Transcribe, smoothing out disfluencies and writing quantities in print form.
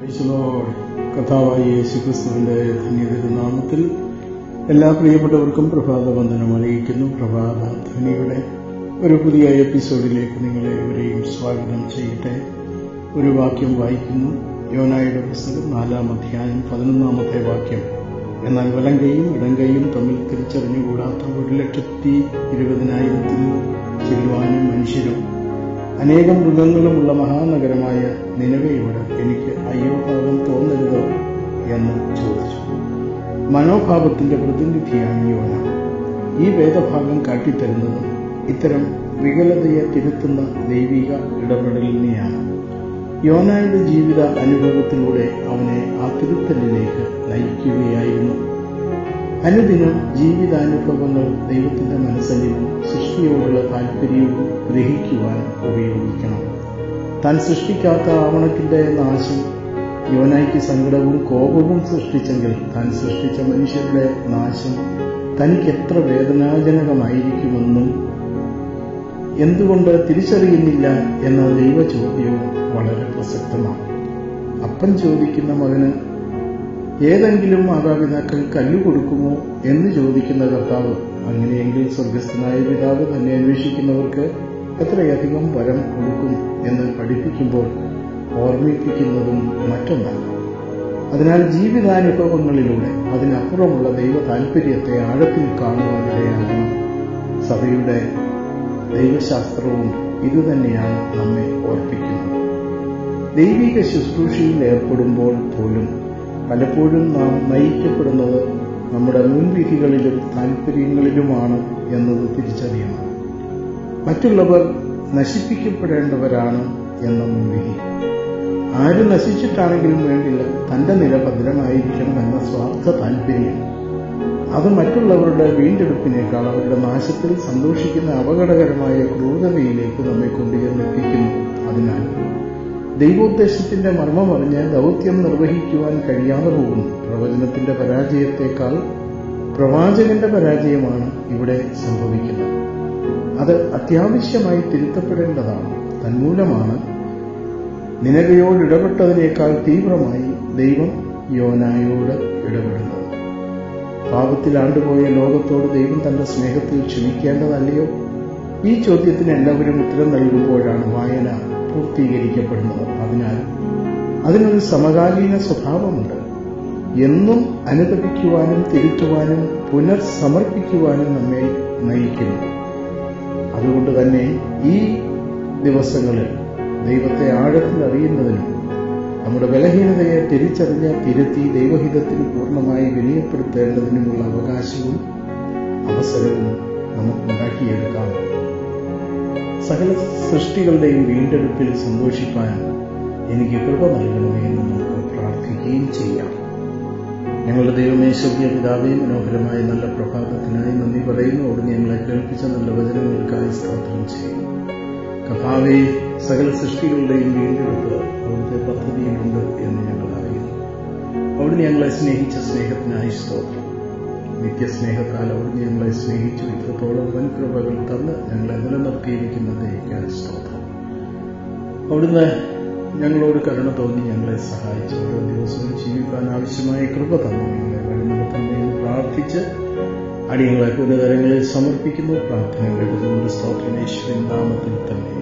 കർത്താവായ യേശുക്രിസ്തുവിന്റെ ധന്യതിരുനാമത്തിൽ എല്ലാ പ്രിയപ്പെട്ടവർക്കും പ്രഭാത വന്ദനം അറിയിക്കുന്നു. പ്രഭാത ധ്വനിയുടെ ഒരു പുതിയ എപ്പിസോഡിലേക്ക് നിങ്ങളെ ഇവരെയും സ്വാഗതം ചെയ്യട്ടെ. ഒരു വാക്യം വായിക്കുന്നു. യോനായുടെ പുസ്തകം 4-ാം അധ്യായം 11-ാമത്തെ വാക്യം. എന്നാൽ വലങ്കയും ഇടങ്കയും തമ്മിൽ തിരിച്ചറിഞ്ഞുകൂടാത്ത 1,20,000 ചെല്ലുവാനും മനുഷ്യരും അനേകം മൃഗങ്ങളുമുള്ള മഹാനഗരമായ നിനവയോട് എനിക്ക് അയ്യോ പാപം തോന്നരുതോ എന്ന് ചോദിച്ചു. മനോഭാവത്തിന്റെ പ്രതിനിധിയാണ് യോന. ഈ വേദഭാഗം കാട്ടിത്തരുന്നത് ഇത്തരം വികലതയെ തിരുത്തുന്ന ദൈവിക ഇടപെടലിനെയാണ്. യോനായുടെ ജീവിത അനുഭവത്തിലൂടെ അവനെ ആ തിരുത്തലിലേക്ക് നയിക്കുകയായിരുന്നു. അനുദിനം ജീവിതാനുഭവങ്ങൾ ദൈവത്തിന്റെ മനസ്സലിവും സൃഷ്ടിയോടുള്ള താല്പര്യവും ഗ്രഹിക്കുവാൻ ഉപയോഗിക്കണം. താൻ സൃഷ്ടിക്കാത്ത ആവണത്തിന്റെ നാശം യോനായ്ക്ക് സങ്കടവും കോപവും സൃഷ്ടിച്ചെങ്കിൽ താൻ സൃഷ്ടിച്ച മനുഷ്യരുടെ നാശം തനിക്ക് എത്ര വേദനാജനകമായിരിക്കുമെന്നും എന്തുകൊണ്ട് തിരിച്ചറിയുന്നില്ല എന്ന ദൈവചോദ്യവും വളരെ പ്രസക്തമാണ്. അപ്പൻ ചോദിക്കുന്ന മകന് ഏതെങ്കിലും മാതാപിതാക്കൾ കല്ലു കൊടുക്കുമോ എന്ന് ചോദിക്കുന്ന കർത്താവ്, അങ്ങനെയെങ്കിൽ സ്വർഗസ്ഥനായ പിതാവ് തന്നെ അന്വേഷിക്കുന്നവർക്ക് എത്രയധികം വരം കൊടുക്കും എന്ന് പഠിപ്പിക്കുമ്പോൾ ഓർമ്മിപ്പിക്കുന്നതും മറ്റൊന്നാണ്. അതിനാൽ ജീവിതാനുഭവങ്ങളിലൂടെ അതിനപ്പുറമുള്ള ദൈവ താൽപര്യത്തെ ആഴത്തിൽ കാണുവാനിടയാകണം. സഭയുടെ ദൈവശാസ്ത്രവും ഇതുതന്നെയാണ് നമ്മെ ഓർപ്പിക്കുന്നത്. ദൈവിക ശുശ്രൂഷയിൽ ഏർപ്പെടുമ്പോൾ പോലും പലപ്പോഴും നാം നയിക്കപ്പെടുന്നത് നമ്മുടെ മുൻവിധികളിലും താൽപര്യങ്ങളിലുമാണ് എന്നത് തിരിച്ചറിയണം. മറ്റുള്ളവർ നശിപ്പിക്കപ്പെടേണ്ടവരാണ് എന്ന മുൻവിധി. ആര് നശിച്ചിട്ടാണെങ്കിലും വേണ്ടില്ല, തന്റെ നില ഭദ്രമായിരിക്കണം എന്ന സ്വാർത്ഥ താൽപര്യം, അത് മറ്റുള്ളവരുടെ വീണ്ടെടുപ്പിനേക്കാൾ അവരുടെ നാശത്തിൽ സന്തോഷിക്കുന്ന അപകടകരമായ ക്രൂരതയിലേക്ക് നമ്മെ കൊണ്ടുചെന്നെത്തിക്കുന്നു. അതിനാൽ ദൈവോദ്ദേശത്തിന്റെ മർമ്മമറിഞ്ഞ് ദൗത്യം നിർവഹിക്കുവാൻ കഴിയാതെ പോകുന്നു. പ്രവചനത്തിന്റെ പരാജയത്തെക്കാൾ പ്രവാചകന്റെ പരാജയമാണ് ഇവിടെ സംഭവിക്കുന്നത്. അത് അത്യാവശ്യമായി തിരുത്തപ്പെടേണ്ടതാണ്. തന്മൂലമാണ് നിനവയോട് ഇടപെട്ടതിനേക്കാൾ തീവ്രമായി ദൈവം യോനായോട് ഇടപെടുന്നത്. പാപത്തിൽ ആണ്ടുപോയ ലോകത്തോട് ദൈവം തന്റെ സ്നേഹത്തിൽ ക്ഷമിക്കേണ്ടതല്ലയോ? ഈ ചോദ്യത്തിന് എല്ലാവരും ഉത്തരം നൽകുമ്പോഴാണ് വായന പൂർത്തീകരിക്കപ്പെടുന്നത്. അതിനാൽ അതിനൊരു സമകാലീന സ്വഭാവമുണ്ട്. എന്നും അനുതപിക്കുവാനും തിരുത്തുവാനും പുനർസമർപ്പിക്കുവാനും നമ്മെ നയിക്കുന്നു. അതുകൊണ്ട് തന്നെ ഈ ദിവസങ്ങളിൽ ദൈവത്തെ ആഴത്തിൽ അറിയുന്നതിനും നമ്മുടെ ബലഹീനതയെ തിരിച്ചറിഞ്ഞ് തിരുത്തി ദൈവഹിതത്തിന് പൂർണ്ണമായി വിനയപ്പെടുത്തേണ്ടതിനുമുള്ള അവകാശവും അവസരവും നമുക്കുണ്ടാക്കിയെടുക്കാം. സകല സൃഷ്ടികളുടെയും വീണ്ടെടുപ്പിൽ സന്തോഷിപ്പാൻ എനിക്ക് കൃപ നൽകണമേ എന്ന് നമുക്ക് പ്രാർത്ഥിക്കുകയും ചെയ്യാം. ഞങ്ങളുടെ ദൈവമേ, സ്വർഗ്ഗീയ പിതാവേ, മനോഹരമായ നല്ല പ്രഭാതത്തിനായി നന്ദി പറയുന്നു. അവിടുന്ന് ഞങ്ങളെ കേൾപ്പിച്ച നല്ല വചനങ്ങൾക്കായി സ്തോത്രം ചെയ്യുന്നു. കർത്താവേ, സകല സൃഷ്ടികളുടെയും വീണ്ടെടുപ്പ് അവിടുത്തെ പദ്ധതിയിലുണ്ട് എന്ന് ഞങ്ങൾ അറിയുന്നു. അവിടുന്ന് ഞങ്ങളെ സ്നേഹിച്ച സ്നേഹത്തിനായി സ്തോത്രം. നിത്യസ്നേഹത്താൽ അവിടുന്ന് ഞങ്ങളെ സ്നേഹിച്ചു. ഇത്രത്തോളം വൻകൃപകൾ തന്ന് ഞങ്ങളെ നിലനിർത്തിയിരിക്കുന്നതിനേക്കാൾ സ്തോത്രം. അവിടുന്ന് ഞങ്ങളോട് കരുണ തോന്നി ഞങ്ങളെ സഹായിച്ചു. ഓരോ ദിവസവും ജീവിക്കാൻ ആവശ്യമായ കൃപ തന്നു ഞങ്ങളെ വഴിനടത്തണമെന്ന് പ്രാർത്ഥിച്ച് അടിയങ്ങളെ പുനതരങ്ങളിൽ സമർപ്പിക്കുന്നു. പ്രാർത്ഥന കേട്ടതുകൊണ്ട് സ്തോത്രം. യേശുവിൻ നാമത്തിൽ തന്നെ.